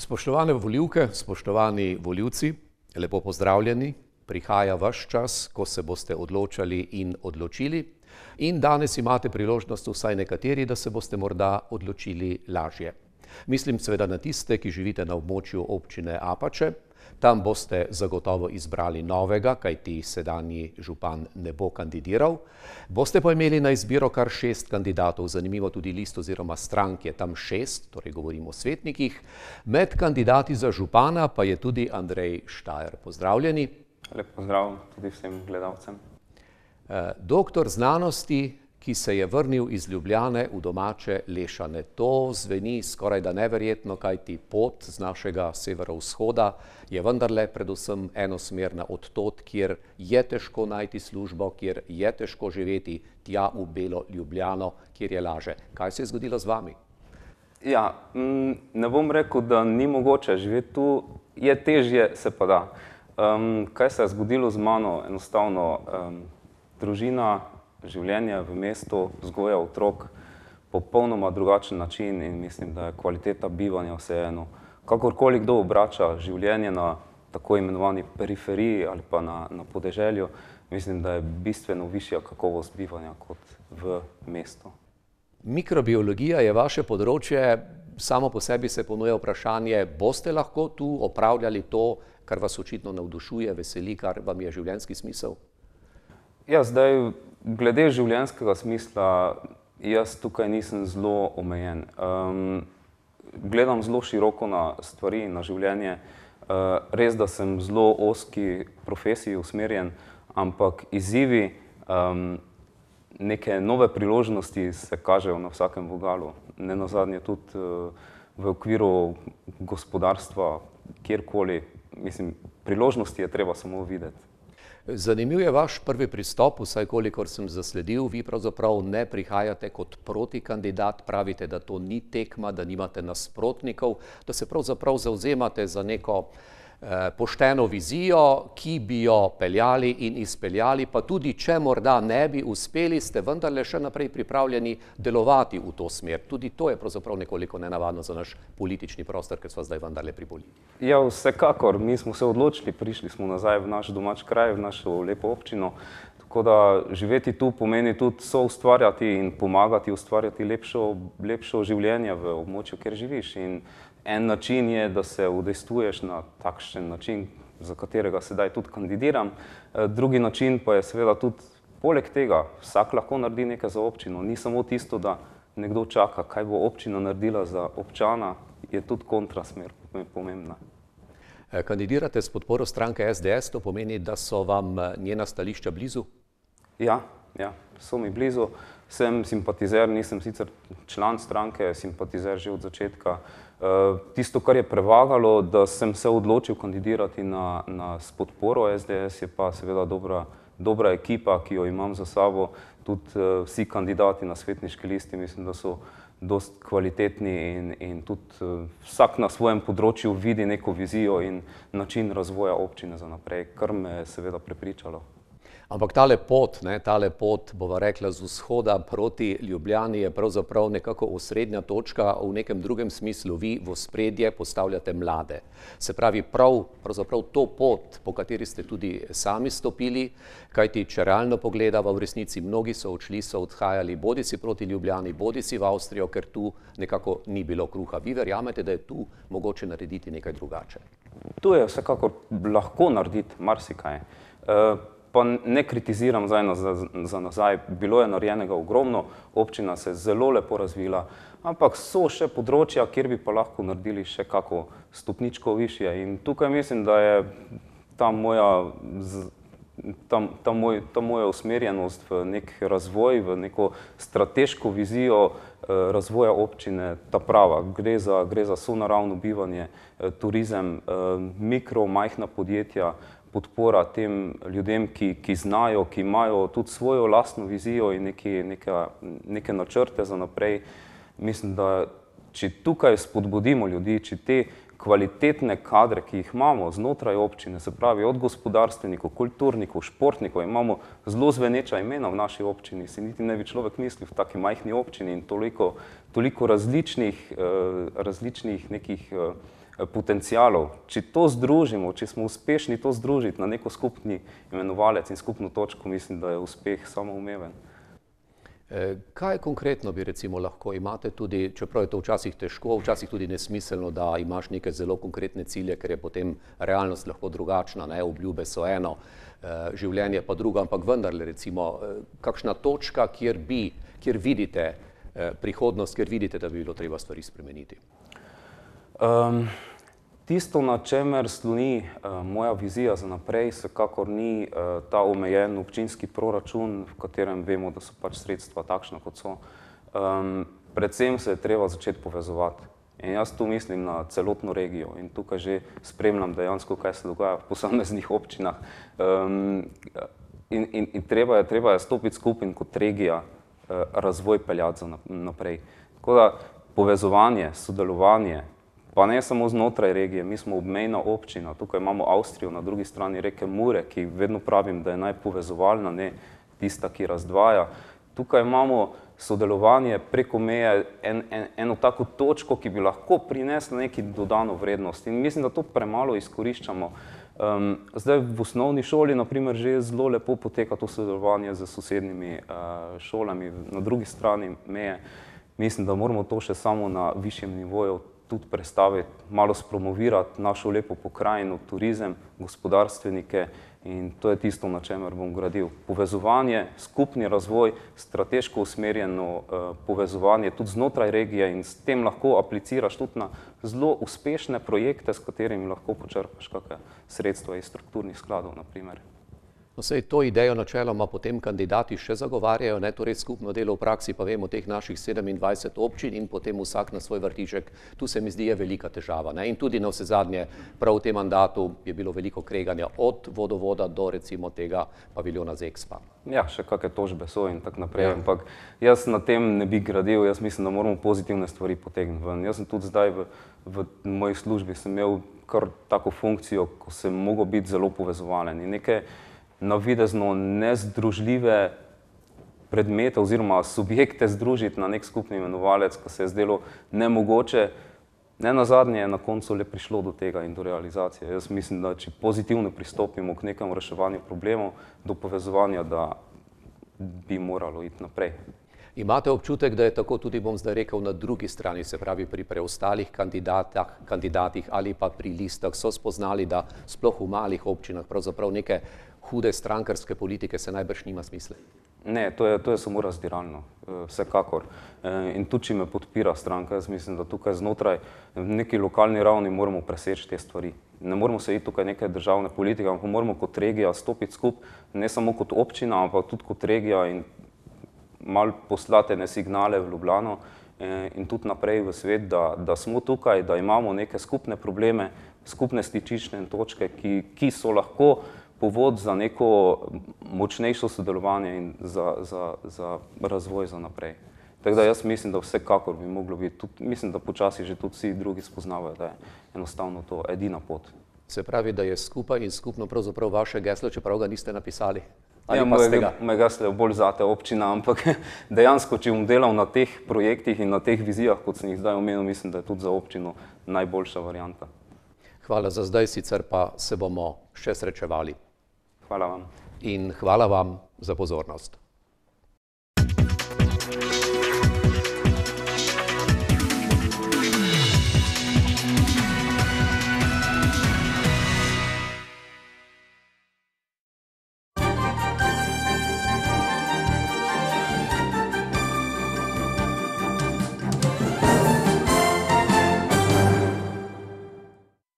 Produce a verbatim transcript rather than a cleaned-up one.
Spoštovane volivke, spoštovani volivci, lepo pozdravljeni. Prihaja vaš čas, ko se boste odločali in odločili. In danes imate priložnost vsaj nekateri, da se boste morda odločili lažje. Mislim seveda na tiste, ki živite na območju občine Apače. Tam boste zagotovo izbrali novega, kajti sedanji župan ne bo kandidiral. Boste pa imeli na izbiro kar šest kandidatov, zanimivo tudi list oziroma strank je tam šest, torej govorimo o svetnikih. Med kandidati za župana pa je tudi Andrej Štajer. Pozdravljeni. Lep pozdrav tudi vsem gledalcem. Doktor znanosti, ki se je vrnil iz Ljubljane v domače Lešane. To zveni skoraj da neverjetno, kajti pot z našega severovzhoda je vendarle predvsem enosmerna od tod, kjer je težko najti službo, kjer je težko živeti, tja v belo Ljubljano, kjer je laže. Kaj se je zgodilo z vami? Ja, ne bom rekel, da ni mogoče živeti tu, je težje, se pa da. Um, kaj se je zgodilo z mano? Enostavno, um, družina, življenje v mestu, vzgoja otrok, popolnoma drugačen način in mislim, da je kvaliteta bivanja vseeno. Kakorkoli kdo obrača življenje na tako imenovani periferiji ali pa na, na podeželju, mislim, da je bistveno višja kakovost bivanja kot v mestu. Mikrobiologija je vaše področje, samo po sebi se ponuja vprašanje, boste lahko tu opravljali to, kar vas očitno navdušuje, veseli, kar vam je življenjski smisel? Ja, zdaj, glede življenjskega smisla, jaz tukaj nisem zelo omejen. Um, gledam zelo široko na stvari, na življenje. Uh, res, da sem zelo ozki profesiji usmerjen, ampak izzivi, um, neke nove priložnosti se kažejo na vsakem vogalu. Nenazadnje tudi uh, v okviru gospodarstva, kjerkoli, mislim, priložnosti je treba samo videti. Zanimiv je vaš prvi pristop, vsaj kolikor sem zasledil. Vi pravzaprav ne prihajate kot protikandidat, pravite, da to ni tekma, da nimate nasprotnikov, da se pravzaprav zavzemate za neko eh, pošteno vizijo, ki bi jo peljali in izpeljali, pa tudi če morda ne bi uspeli, ste vendarle še naprej pripravljeni delovati v to smer. Tudi to je pravzaprav nekoliko nenavadno za naš politični prostor, ker so zdaj vendarle priboli. Ja, vsekakor. Mi smo se odločili, prišli smo nazaj v naš domač kraj, v našo lepo občino. Tako da živeti tu pomeni tudi soustvarjati in pomagati ustvarjati lepšo, lepšo življenje v območju, kjer živiš. In en način je, da se udejstvuješ na takšen način, za katerega sedaj tudi kandidiram. Drugi način pa je seveda tudi poleg tega, vsak lahko naredi nekaj za občino. Ni samo tisto, da nekdo čaka, kaj bo občina naredila za občana, je tudi kontrasmer pomembna. Kandidirate s podporo stranke S D S, to pomeni, da so vam njena stališča blizu? Ja, ja, so mi blizu. Sem simpatizer, nisem sicer član stranke, simpatizer že od začetka. Tisto, kar je prevagalo, da sem se odločil kandidirati na, na s podporo S D S, je pa seveda dobra, dobra ekipa, ki jo imam za sabo. Tudi vsi kandidati na svetniški listi, mislim, da so dost kvalitetni in, in tudi vsak na svojem področju vidi neko vizijo in način razvoja občine za naprej, kar me je seveda prepričalo. Ampak tale pot, ne, tale pot, bova rekla, z vzhoda proti Ljubljani je pravzaprav nekako osrednja točka, v nekem drugem smislu vi v ospredje postavljate mlade. Se pravi, prav, pravzaprav to pot, po kateri ste tudi sami stopili, kajti če realno pogledava, v resnici mnogi so odšli, so odhajali bodisi proti Ljubljani, bodisi v Avstrijo, ker tu nekako ni bilo kruha. Vi verjamete, da je tu mogoče narediti nekaj drugače? Tu je vsekakor lahko narediti marsikaj. Uh, Pa ne kritiziram zdaj za, za nazaj, bilo je narejenega ogromno, občina se je zelo lepo razvila, ampak so še področja, kjer bi pa lahko naredili še kako stopničko višje. In tukaj mislim, da je ta moja, ta, ta moj, ta moja usmerjenost v nek razvoj, v neko strateško vizijo eh, razvoja občine ta prava. Gre za, gre za sonaravno bivanje, eh, turizem, eh, mikro, majhna podjetja, podpora tem ljudem, ki, ki znajo, ki imajo tudi svojo lastno vizijo in neke, neke, neke načrte za naprej. Mislim, da če tukaj spodbudimo ljudi, če te kvalitetne kadre, ki jih imamo znotraj občine, se pravi od gospodarstvenikov, kulturnikov, športnikov, imamo zelo zveneča imena v naši občini, si niti ne bi človek mislil v taki majhni občini in toliko, toliko različnih, različnih nekih potencialov. Če to združimo, če smo uspešni to združiti na neko skupni imenovalec in skupno točko, mislim, da je uspeh samoumeven. Kaj konkretno bi recimo lahko imate tudi, čeprav je to včasih težko, včasih tudi nesmiselno, da imaš neke zelo konkretne cilje, ker je potem realnost lahko drugačna, ne, obljube so eno, življenje pa drugo, ampak vendarle recimo kakšna točka, kjer bi, kjer vidite prihodnost, kjer vidite, da bi bilo treba stvari spremeniti? Um, tisto, na čemer sloni uh, moja vizija za naprej, vsekakor ni uh, ta omejen občinski proračun, v katerem vemo, da so pač sredstva takšna, kot so. Um, predvsem se je treba začeti povezovati. In jaz tu mislim na celotno regijo in tukaj že spremljam dejansko, kaj se dogaja v posameznih občinah. Um, in in, in treba, je, treba je stopiti skupaj in kot regija uh, razvoj peljati za naprej. Tako da povezovanje, sodelovanje, pa ne samo znotraj regije, mi smo obmejna občina, tukaj imamo Avstrijo, na drugi strani reke Mure, ki vedno pravim, da je najpovezovalna, ne tista, ki razdvaja. Tukaj imamo sodelovanje preko meje, en, en, eno tako točko, ki bi lahko prinesla neki dodano vrednost in mislim, da to premalo izkoriščamo. Um, zdaj v osnovni šoli, na primer, že zelo lepo poteka to sodelovanje z sosednjimi uh, šolami na drugi strani meje. Mislim, da moramo to še samo na višjem nivoju tudi predstaviti, malo spromovirati našo lepo pokrajino, turizem, gospodarstvenike in to je tisto, na čemer bom gradil. Povezovanje, skupni razvoj, strateško usmerjeno uh, povezovanje tudi znotraj regije in s tem lahko apliciraš tudi na zelo uspešne projekte, s katerimi lahko počrpaš kakšne sredstva iz strukturnih skladov, na primer. No, sej to idejo načeloma potem kandidati še zagovarjajo, ne, torej skupno delo v praksi pa vemo teh naših sedemindvajset občin in potem vsak na svoj vrtiček, tu se mi zdi je velika težava, ne, in tudi na vsezadnje prav v tem mandatu je bilo veliko kreganja od vodovoda do recimo tega paviljona z Expa. Ja, še kakšne tožbe so in tako naprej, ja. Ampak jaz na tem ne bi gradil, jaz mislim, da moramo pozitivne stvari potegniti ven. Jaz sem tudi zdaj v, v moji službi sem imel kar tako funkcijo, ko sem mogel biti zelo povezovalen in neke navidezno nezdružljive predmete oziroma subjekte združiti na nek skupni imenovalec, ko se je zdelo nemogoče. Ne nazadnje je na koncu le prišlo do tega in do realizacije. Jaz mislim, da če pozitivno pristopimo k nekemu reševanju problemov, do povezovanja, da bi moralo iti naprej. Imate občutek, da je tako tudi, bom zdaj rekel, na drugi strani, se pravi pri preostalih kandidatah, kandidatih ali pa pri listah, so spoznali, da sploh v malih občinah pravzaprav neke hude strankarske politike se najbrž nima smisla? Ne, to je, to je samo razdiralno, vsekakor. In tudi, če me podpira stranka, jaz mislim, da tukaj znotraj neki lokalni ravni moramo preseči te stvari. Ne moramo se iti tukaj neke državne politike, ampak moramo kot regija stopiti skupaj, ne samo kot občina, ampak tudi kot regija in malo poslati ene signale v Ljubljano in tudi naprej v svet, da, da smo tukaj, da imamo neke skupne probleme, skupne stičišne točke, ki, ki so lahko povod za neko močnejšo sodelovanje in za, za, za razvoj za naprej. Tako da jaz mislim, da vsekakor bi moglo biti, tudi, mislim, da počasi že tudi vsi drugi spoznavajo, da je enostavno to edina pot. Se pravi, da je skupaj in skupno pravzaprav vaše geslo, čeprav ga niste napisali? Ja, moj geslo je bolj zate občina, ampak dejansko, če bom delal na teh projektih in na teh vizijah, kot sem jih zdaj omenil, mislim, da je tudi za občino najboljša varianta. Hvala za zdaj, sicer pa se bomo še srečevali. Hvala vam. In hvala vam za pozornost.